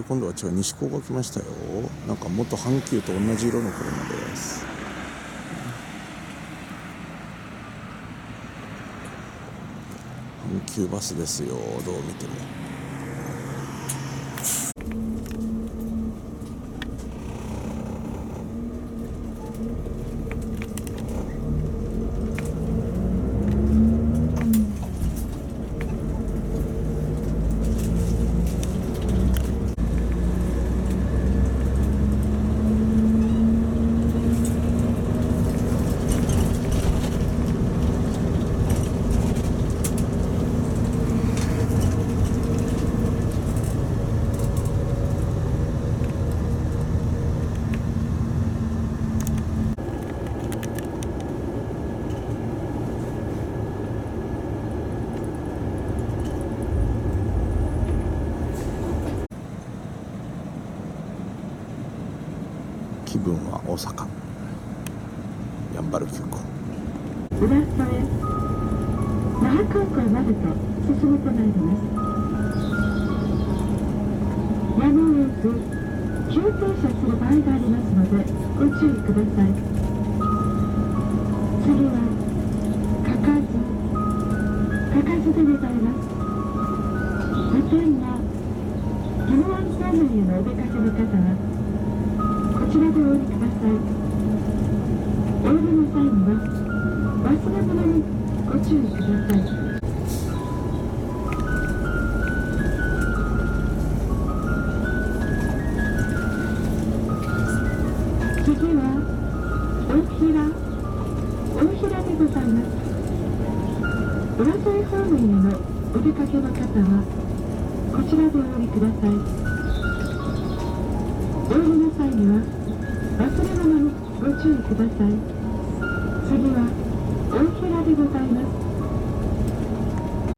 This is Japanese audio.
今度は西高が来ましたよ。なんか元阪急と同じ色の車です。阪急バスですよ、どう見ても。気分は大阪やんばる空港。 浦添那覇空港までと進めてまいります。やむを得ず急停車する場合がありますのでご注意ください。次はかかずでございます。御殿や宜野湾方面へのお出かけの方はこちらでお降りください。お降りの際には忘れ物にご注意ください。次は大平でございます。浦添方面へのお出かけの方はこちらでお降りください。お降りの際には忘れ物にご注意ください。次は大平でございます。